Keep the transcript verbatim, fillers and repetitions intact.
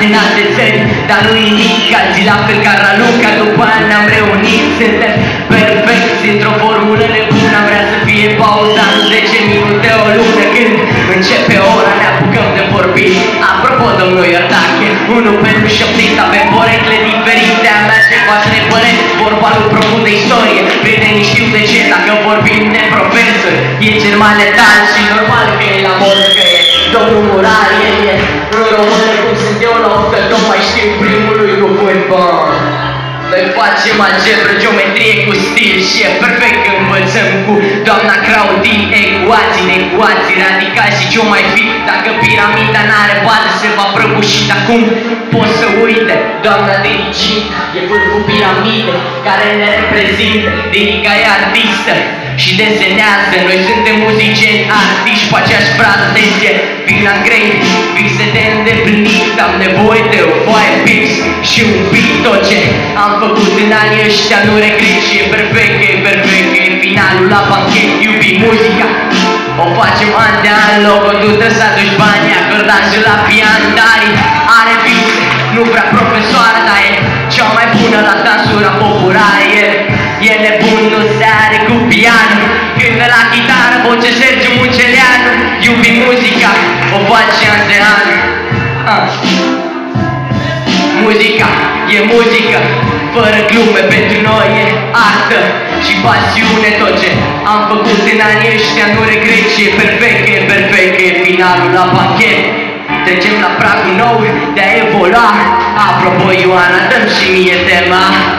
în alte țări, dar nu nimic, alții la fel ca Raluca. După ani ne-am reunit, suntem perfecți într-o formulă nebună. Am vrea să fie pauza în zece minute, o lună. Când începe ora ne apucăm de vorbit. Apropo, domnul Iordache, unul pentru șoptit, avem porecle diferite. A mea ce voastre păreți, vorba lui profund de istorie. Prietenii știu de ce, dacă vorbim de profesor, e cel mai letal și normal că e la modă, că e domnul Murar, el e un român cum sunt eu la opt, că tot mai știu primului cuvânt bun. Noi facem algebră, geometrie cu stil și e perfect că învățăm cu doamna Claudine ecuații, ecuații radicali și ce-o mai fi. Dacă piramida n-are bază se va prăbuși, dar cum poți să uite? Doamna dirigit e vârful piramide care ne reprezintă. Dirica e artistă și desenează, noi suntem muzicieni, artiști pe aceeași frază. Atenție, vin la grei, vise de îndeplinit. Am nevoie de o foaie pix și un beat. Tot ce am făcut în anii ăștia nu regret și e perfect, că e perfect, că e finalul la banchet. Iubim muzica, o facem an de an, logo tu trebuie să aduci bani, acordajul la pian. Dari are vise, nu vrea profesoară, dar e cea mai bună la dansura populară. E, e nebun, nu se are cu pianul, cântă la chitară, voce Sergiu Munceleanu. Iubim muzica, o face an de an. ah. Muzica e muzică, fără glume, pentru noi e artă și pasiune. Tot ce am făcut în anii ăștia nu regret și e perfect, că e perfect, că e finalul la pachet. Trecem la pragul nou de a evolua. Apropo, Ioana, dă-mi și mie tema.